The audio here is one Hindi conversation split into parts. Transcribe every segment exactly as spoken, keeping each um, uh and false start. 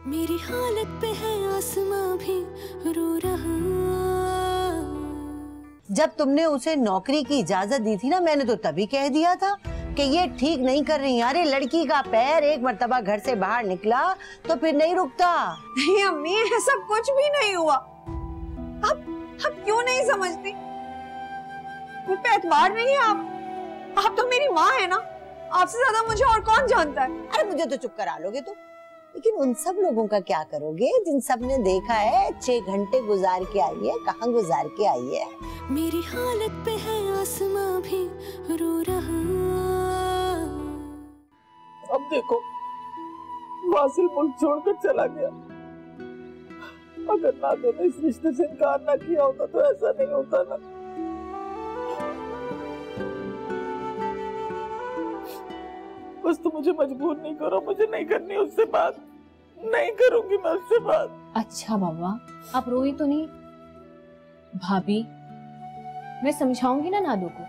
मेरी हालत पे है आसमां भी रो रहा। जब तुमने उसे नौकरी की इजाजत दी थी ना, मैंने तो तभी कह दिया था कि ये ठीक नहीं कर रही। अरे लड़की का पैर एक मर्तबा घर से बाहर निकला तो फिर नहीं रुकता। नहीं अम्मी, ऐसा कुछ भी नहीं हुआ। आप आप क्यों नहीं समझती? मुझ पे एतबार नहीं है आप आप तो मेरी माँ है ना। आपसे ज्यादा मुझे और कौन जानता है? अरे मुझे तो चुप करा लोगे तुम, लेकिन उन सब लोगों का क्या करोगे जिन सब ने देखा है छह घंटे गुजार के आई है, कहाँ गुजार के आई है। मेरी हालत पे है आसमां भी रो रहा। अब देखो वासिल मुल्क छोड़कर चला गया। अगर नादिया ने इस रिश्ते से इनकार ना किया होता तो ऐसा नहीं होता ना। बस तो मुझे मजबूर नहीं करो, मुझे नहीं करनी उससे बात, नहीं करूंगी मैं उससे बात। अच्छा बाबा, आप रोई तो नहीं? भाभी, मैं समझाऊंगी ना नादो को।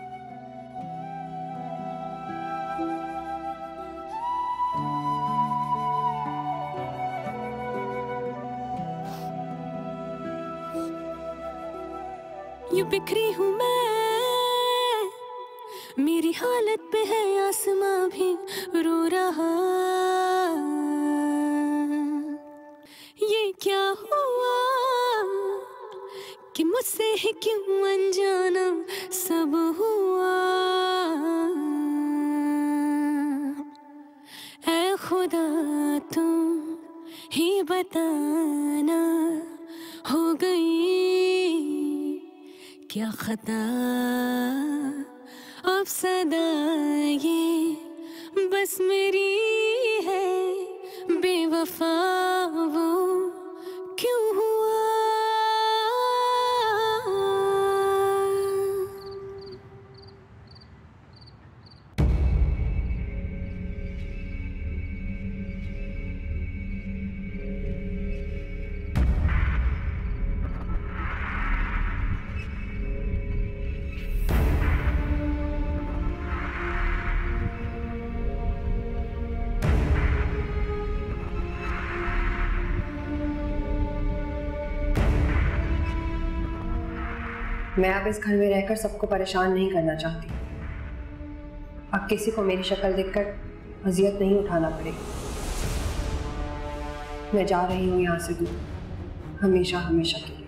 यूं बिखरी हूँ मैं, मेरी हालत पे है आसमां भी रो रहा। ये क्या हुआ कि मुझसे ही क्यों अनजाना सब हुआ। ऐ खुदा तुम ही बताना, हो गई क्या खता। अब सदा ये बस मेरी है, बेवफा वो क्यों हुआ। मैं अब इस घर में रहकर सबको परेशान नहीं करना चाहती। अब किसी को मेरी शक्ल देखकर अजियत नहीं उठाना पड़ेगी। मैं जा रही हूँ यहाँ से दूर, हमेशा हमेशा के लिए।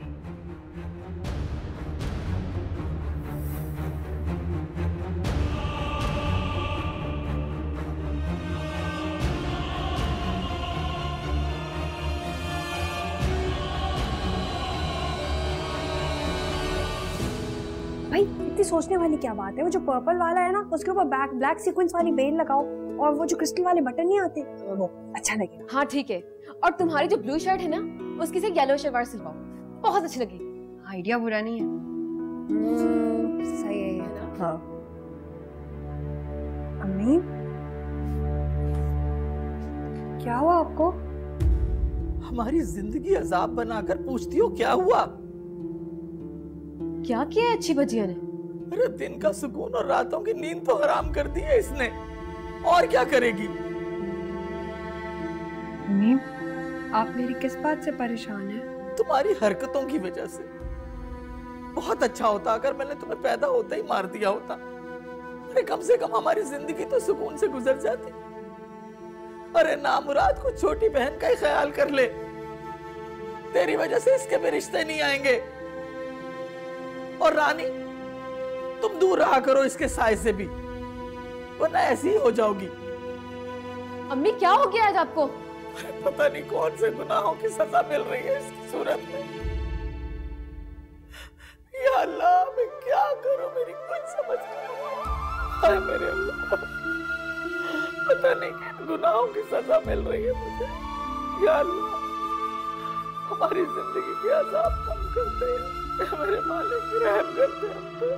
भाई इतनी सोचने वाली क्या बात है? वो जो पर्पल वाला है ना, उसके ऊपर बैक ब्लैक सीक्वेंस वाली बेल लगाओ, और वो जो क्रिस्टल वाले बटन नहीं आते वो अच्छा लगेगा। हाँ ठीक है, और तुम्हारी जो ब्लू शर्ट है ना, उसकी से येलो शलवार सिलवाओ, बहुत अच्छी लगेगी। आइडिया बुरा नहीं है। सही है ये। हाँ अम्मी, क्या हुआ आपको? हमारी जिंदगी अजाब बनाकर पूछती हो क्या हुआ। क्या किया है अच्छी बजिया ने? अरे दिन का सुकून और रातों की नींद तो हराम कर दी है इसने, और क्या करेगी। अम्मी, आप मेरी किस बात से परेशान हैं? तुम्हारी हरकतों की वजह से। बहुत अच्छा होता अगर मैंने तुम्हें पैदा होते ही मार दिया होता। अरे कम से कम हमारी जिंदगी तो सुकून से गुजर जाती। अरे नामुराद को छोटी बहन का ही ख्याल कर ले, तेरी वजह से इसके भी रिश्ते नहीं आएंगे। और रानी, तुम दूर रहा करो इसके साय से भी, वरना ऐसी ही हो जाओगी। अम्मी क्या हो गया आज आपको? पता नहीं कौन से गुनाहों की सजा मिल रही है इसकी सूरत में। या अल्लाह, मैं क्या करूं, मेरी कुछ समझ नहीं। हाय मेरे अल्लाह, पता नहीं किन गुनाहों की सजा मिल रही है मुझे। या अल्लाह, हमारी जिंदगी के अजाब कम करते हैं मेरे मालिक, रहम करते हैं।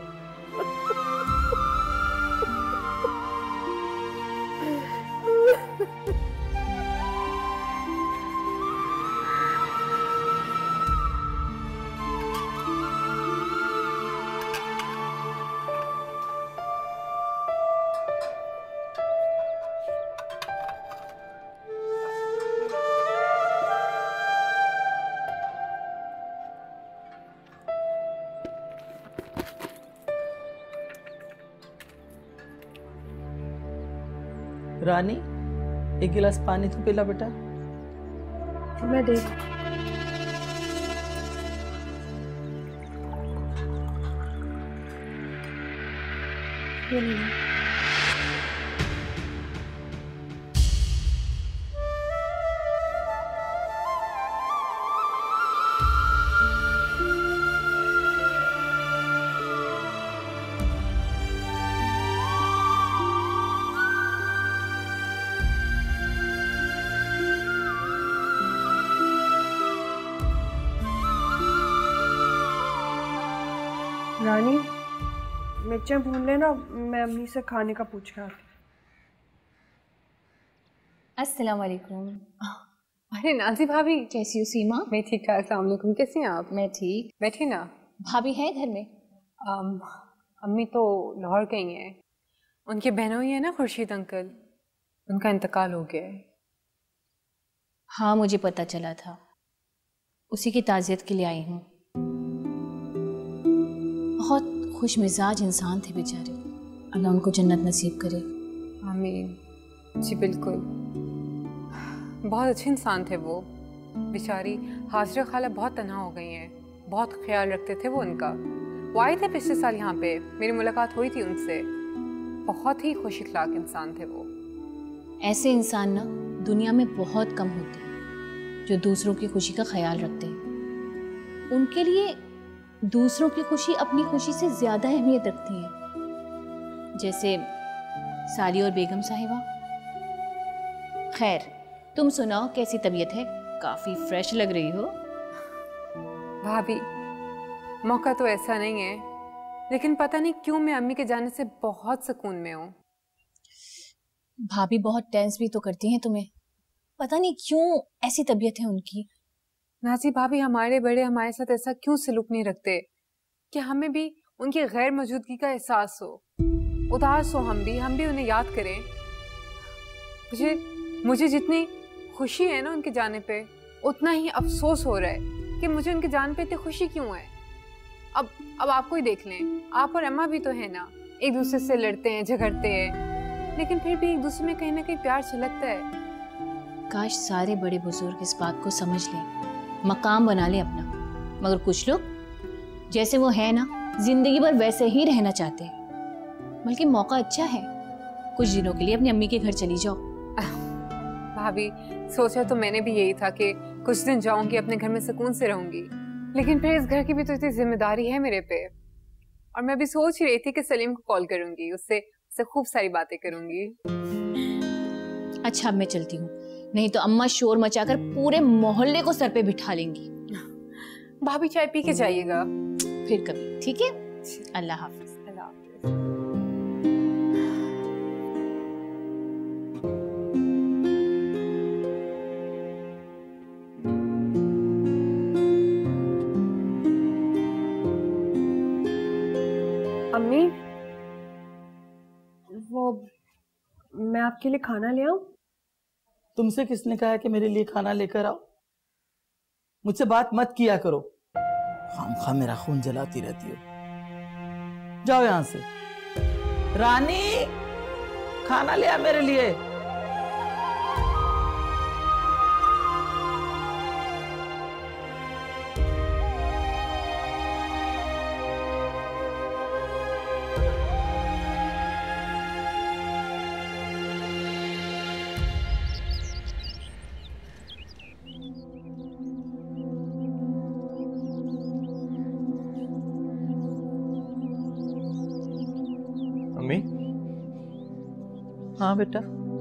रानी, एक गिलास पानी तो पिला बेटा। मैं दे ये नहीं। रानी मिर्चें भून लेना, मैं अम्मी से खाने का पूछ रहा था। अस्सलाम वालेकुम। अरे नाजी भाभी, कैसी हो सीमा? मैं ठीक ठाक। अस्सलाम वालेकुम, कैसी हैं आप? मैं ठीक। बैठी ना। भाभी है घर में? अम, अम्मी तो लाहौर गई हैं। उनके बहनोई है ना खुर्शीद अंकल, उनका इंतकाल हो गया है। हाँ मुझे पता चला था, उसी की ताज़ियत के लिए आई हूँ। बहुत खुश मिजाज इंसान थे बेचारे, अल्लाह उनको जन्नत नसीब करे। आमीन। जी बिल्कुल, बहुत अच्छे इंसान थे वो। बेचारी हाजरा खाला बहुत तन्हा हो गई हैं, बहुत ख्याल रखते थे वो उनका। वो आए थे पिछले साल यहाँ पे, मेरी मुलाकात हुई थी उनसे। बहुत ही खुश इखलाक इंसान थे वो। ऐसे इंसान ना दुनिया में बहुत कम होते हैं जो दूसरों की खुशी का ख्याल रखते हैं। उनके लिए दूसरों की खुशी अपनी खुशी से ज्यादा अहमियत रखती है, जैसे साली और बेगम साहिबा। खैर तुम सुनाओ, कैसी तबीयत है? काफी फ्रेश लग रही हो। भाभी मौका तो ऐसा नहीं है, लेकिन पता नहीं क्यों मैं अम्मी के जाने से बहुत सुकून में हूँ। भाभी बहुत टेंस भी तो करती हैं तुम्हें, पता नहीं क्यों ऐसी तबीयत है उनकी। नाजी भाभी हमारे बड़े हमारे साथ ऐसा क्यों सलूक नहीं रखते कि हमें भी उनकी गैर मौजूदगी का एहसास हो, उदास हो हम भी हम भी उन्हें याद करें। मुझे मुझे जितनी खुशी है ना उनके जाने पे, उतना ही अफसोस हो रहा है कि मुझे उनके जाने पे इतनी खुशी क्यों है। अब अब आपको ही देख लें, आप और अम्मा भी तो है ना, एक दूसरे से लड़ते हैं झगड़ते हैं, लेकिन फिर भी एक दूसरे में कहीं ना कहीं प्यार छलकता है। काश सारे बड़े बुजुर्ग इस बात को समझ लें, मकाम बना ले अपना, मगर कुछ लोग जैसे वो है ना जिंदगी भर वैसे ही रहना चाहते हैं। बल्कि मौका अच्छा है, कुछ दिनों के लिए अपनी अम्मी के घर चली जाओ। भाभी सोचा तो मैंने भी यही था कि कुछ दिन जाऊंगी, अपने घर में सुकून से रहूंगी, लेकिन फिर इस घर की भी तो इतनी जिम्मेदारी है मेरे पे। और मैं भी सोच ही रही थी कि सलीम को कॉल करूंगी, उससे उससे खूब सारी बातें करूंगी। अच्छा अब मैं चलती हूँ, नहीं तो अम्मा शोर मचाकर पूरे मोहल्ले को सर पे बिठा लेंगी। भाभी चाय पी के जाइएगा फिर कभी, ठीक है? अल्लाह हाफिज। अल्लाह हाफिज। अम्मी वो मैं आपके लिए खाना ले आऊं? तुमसे किसने कहा कि मेरे लिए खाना लेकर आओ? मुझसे बात मत किया करो, खामखा मेरा खून जलाती रहती हो। जाओ यहां से। रानी खाना ले आ मेरे लिए। अम्मी? हाँ बेटा।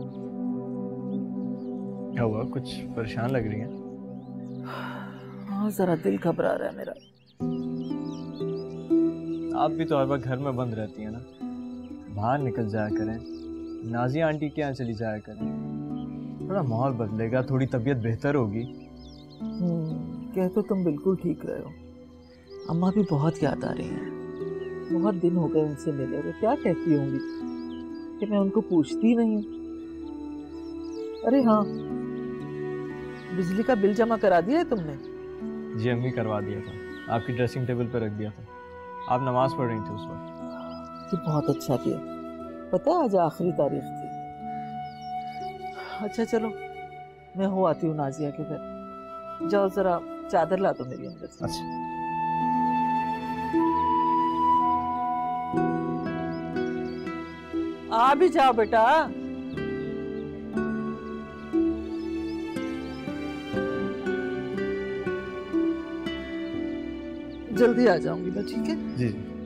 क्या हुआ, कुछ परेशान लग रही हैं? हाँ जरा दिल घबरा रहा है मेरा। आप भी तो हर वक्त घर में बंद रहती हैं ना, बाहर निकल जाया करें, नाजिया आंटी के यहाँ चली जाया करें, थोड़ा माहौल बदलेगा, थोड़ी तबीयत बेहतर होगी। कह तो तुम बिल्कुल ठीक रहे हो। अम्मा भी बहुत याद आ रही हैं, बहुत दिन हो गए उनसे मिले हुए। क्या कहती होंगी कि मैं उनको पूछती नहीं हूँ। अरे हाँ, बिजली का बिल जमा करा दिया है तुमने? जी अम्मी करवा दिया था, आपकी ड्रेसिंग टेबल पर रख दिया था, आप नमाज पढ़ रही थी उस वक्त। ये बहुत अच्छा किया। पता है आज आखिरी तारीख थी, अच्छा चलो, मैं हो आती हूँ नाजिया के घर। जाओ जरा चादर ला दो मेरी अंदर से। अच्छा। आ भी जाओ बेटा। जल्दी आ जाऊंगी मैं, ठीक है? जी।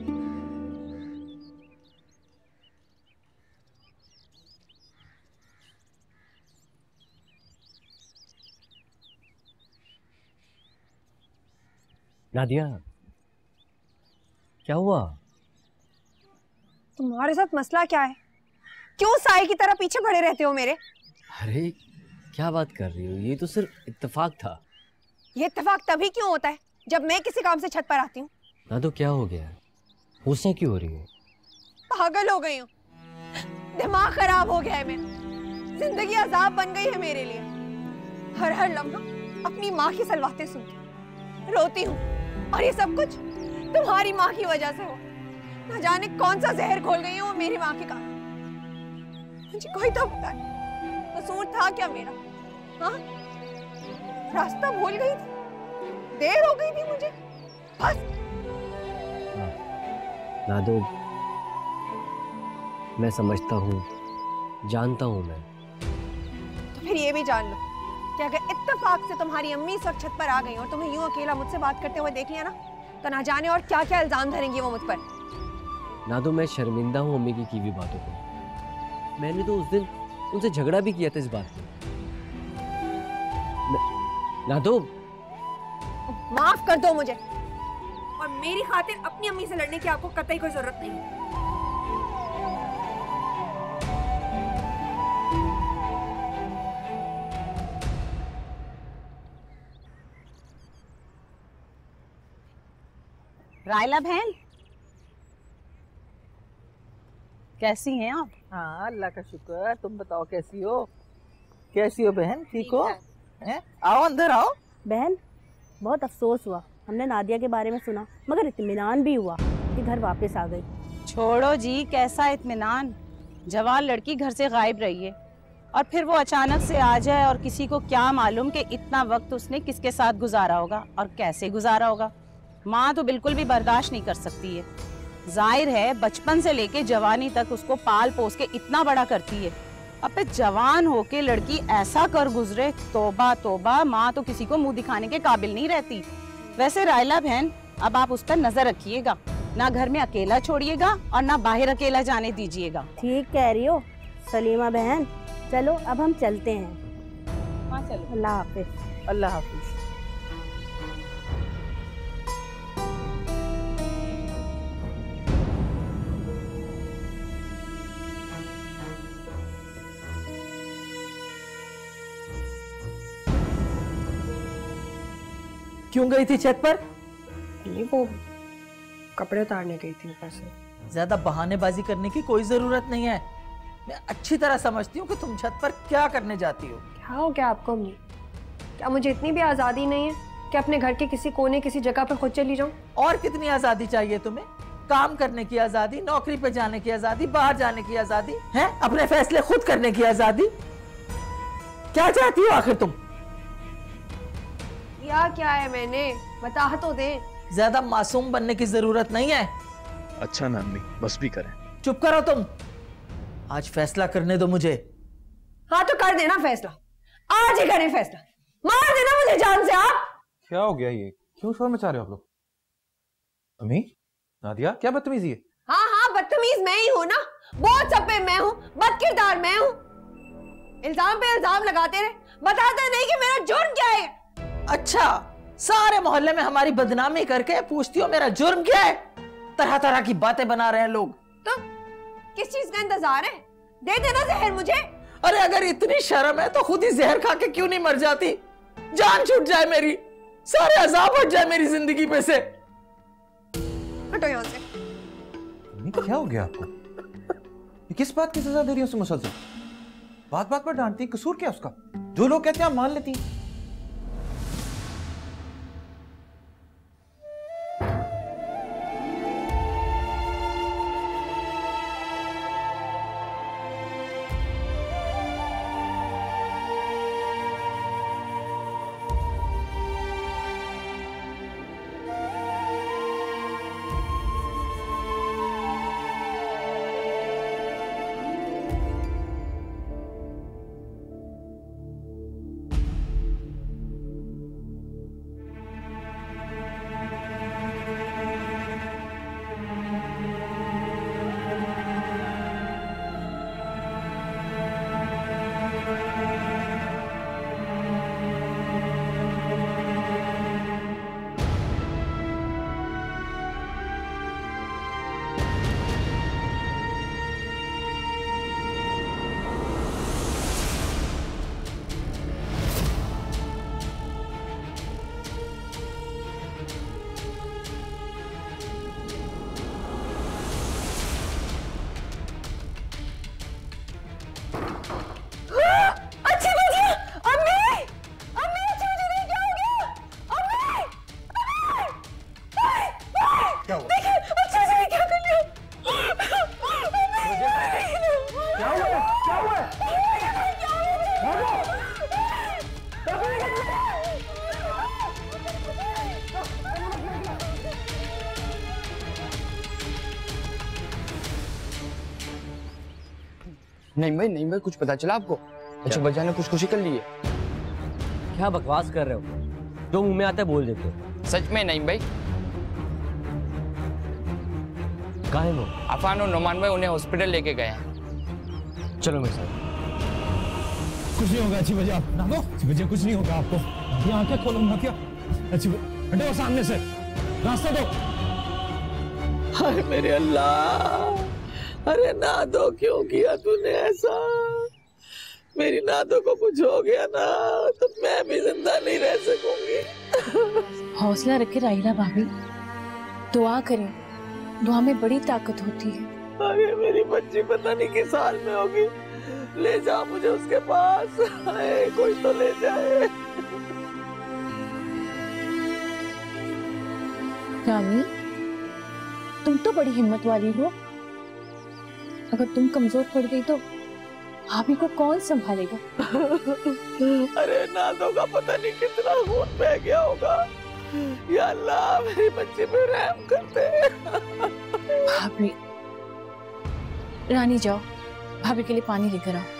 नादिया, क्या हुआ? तुम्हारे साथ मसला क्या है? क्यों साए की तरह पीछे पड़े रहते हो मेरे? अरे क्या बात कर रही हो? ये तो सिर्फ इत्तेफाक था। ये इत्तेफाक तभी क्यों होता है जब मैं किसी काम से छत पर आती हूँ? ना तो क्या हो गया? गुस्सा क्यों हो रही है? पागल हो गई हूँ, दिमाग खराब हो गया है मेरा। जिंदगी अजाब बन गई है मेरे लिए। हर हर लम्हा अपनी माँ की सलवातें सुनती रोती हूँ, और ये सब कुछ तुम्हारी माँ की वजह से हो। न जाने कौन सा जहर खोल गई हो मेरी माँ के कारण। मुझे कोई तो बताए, कसूर था क्या मेरा? हाँ, रास्ता भूल गई थी, देर हो गई थी मुझे, बस। नादो, मैं समझता हूँ, जानता हूँ मैं। तो फिर ये भी जान लो कि अगर इत्तेफाक से तुम्हारी अम्मी इस वक्त छत पर आ गई और तुम्हें यूं अकेला मुझसे बात करते हुए देख लिया ना, तो ना जाने और क्या क्या इल्जाम धरेंगी वो मुझ पर। नादो, मैं शर्मिंदा हूँ अम्मी की की हुई बातों पे। मैंने तो उस दिन उनसे झगड़ा भी किया था इस बात पे। नादो, माफ कर दो मुझे, और मेरी खातिर अपनी अम्मी से लड़ने की आपको कतई कोई जरूरत नहीं है। राहिला बहन, कैसी हैं आप? हाँ, अल्लाह का शुक्र। तुम बताओ कैसी हो? कैसी हो बहन? ठीक हो? हैं? आओ अंदर आओ। बहन, बहुत अफसोस हुआ, हमने नादिया के बारे में सुना, मगर इत्मीनान भी हुआ कि घर वापस आ गई। छोड़ो जी, कैसा इत्मीनान? जवान लड़की घर से गायब रही है, और फिर वो अचानक से आ जाए, और किसी को क्या मालूम कि इतना वक्त उसने किसके साथ गुजारा होगा और कैसे गुजारा होगा। माँ तो बिल्कुल भी बर्दाश्त नहीं कर सकती है। जाहिर है बचपन से लेके जवानी तक उसको पाल पोस के इतना बड़ा करती है, अब पे जवान होके लड़की ऐसा कर गुजरे, तोबा तोबा। माँ तो किसी को मुंह दिखाने के काबिल नहीं रहती। वैसे राहिला बहन, अब आप उस पर नजर रखिएगा, ना घर में अकेला छोड़िएगा और ना बाहर अकेला जाने दीजिएगा। ठीक कह रही हो सलीमा बहन। चलो अब हम चलते हैं। हाँ चलो, अल्लाह हाफिज। अल्लाह हाफिज। क्यों गई थी छत पर? नहीं, वो कपड़े उतारने गई थी ऊपर से। ज्यादा बहानेबाजी करने की कोई जरूरत नहीं है। मैं अच्छी तरह समझती हूँ कि तुम छत पर क्या करने जाती हो। क्या हो गया आपको अम्मी? क्या मुझे इतनी भी आजादी नहीं है कि अपने घर के किसी कोने किसी जगह पर खुद चली जाऊं? और कितनी आजादी चाहिए तुम्हें? काम करने की आजादी, नौकरी पे जाने की आजादी, बाहर जाने की आजादी है, अपने फैसले खुद करने की आजादी। क्या चाहती हो आखिर तुम? या क्या है मैंने, बता तो दे। ज्यादा मासूम बनने की जरूरत नहीं है। अच्छा ना अम्मी, बस भी करें। चुप करो तुम, आज फैसला करने दो मुझे। हाँ तो कर देना फैसला, आज ही करें फैसला। मार देना मुझे जान से आप। क्या हो गया ये? क्यों शोर मचा रहे हो आप लोग? अम्मी, नादिया, क्या बदतमीजी है? हाँ हाँ, बदतमीज मैं ही हूँ ना, बहुत सब पे मैं हूँ, बदकिरदार मैं हूँ। इल्जाम पे इल्जाम लगाते रहे, बताते नहीं कि मेरा जुर्म क्या है। अच्छा, सारे मोहल्ले में हमारी बदनामी करके पूछती हो मेरा जुर्म क्या है? तरह तरह की बातें बना रहे हैं लोग। तो किस चीज का इंतजार है? दे देना जहर मुझे। अरे अगर इतनी शर्म है तो खुद ही जहर खा के क्यों नहीं मर जाती? जान छूट जाए मेरी, सारे अजाब हट जाए मेरी जिंदगी पे से। हटो यहाँ से। अम्मी, क्या हो गया आपको? ये किस बात की सजा दे रही हो उसे मुसलसल? बात बात पर डांटती, कसूर क्या उसका? जो लोग कहते हैं आप मान लेती। नहीं भाई, नहीं भाई, कुछ पता चला आपको? अच्छे बच्चा ने कुछ खुशी कर ली है। क्या बकवास कर रहे हो? जो मुंह में आता है बोल देते हो। सच में नहीं भाई। कहाँ है वो? अफान और नोमान भाई उन्हें हॉस्पिटल लेके गए हैं। चलो मेरे साथ। कुछ नहीं होगा, अच्छी बजा ना दो, अच्छी बजा, कुछ नहीं होगा आपको। ये आंखें खोलो ना, क्या अच्छी हटो सामने से, रास्ता दो। हाय मेरे अल्लाह, अरे नादो क्यों किया तूने ऐसा? मेरी नादो को कुछ हो गया ना तो मैं भी जिंदा नहीं रह सकूंगी। हौसला रखे राहिला भाभी, दुआ करें, दुआ में बड़ी ताकत होती है। अरे मेरी बच्ची पता नहीं किस हाल में होगी, ले जा मुझे उसके पास। हाय कोई तो ले जाए। रानी, तुम तो बड़ी हिम्मत वाली हो, अगर तुम कमजोर पड़ गई तो भाभी को कौन संभालेगा? अरे नादो का पता नहीं कितना खून बह गया होगा। या अल्लाह मेरी बच्ची पे रहम करते। भाभी, रानी जाओ भाभी के लिए पानी लेकर आओ।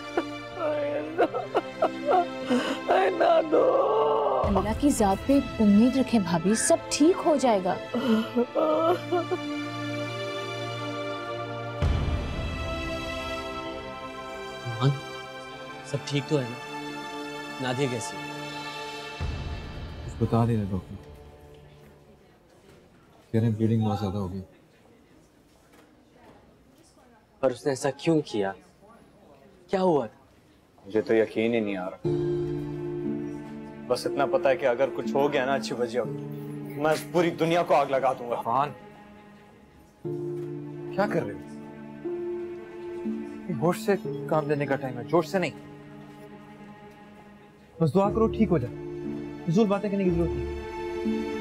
नादो, अल्लाह की जात पे उम्मीद रखें भाभी, सब ठीक हो जाएगा। हाँ, सब ठीक तो है ना? नादिया कैसी? कुछ बता दे रहे डॉक्टर, कह रहे हैं ब्लीडिंग बहुत ज्यादा हो गई। पर उसने ऐसा क्यों किया? क्या हुआ? मुझे तो यकीन ही नहीं आ रहा। बस इतना पता है कि अगर कुछ हो गया ना अच्छी वजह, मैं पूरी दुनिया को आग लगा दूंगा। फान, क्या कर रहे हो? होश से काम लेने का टाइम है, जोश से नहीं। बस दुआ करो ठीक हो जाए, फजूल बातें करने की जरूरत नहीं।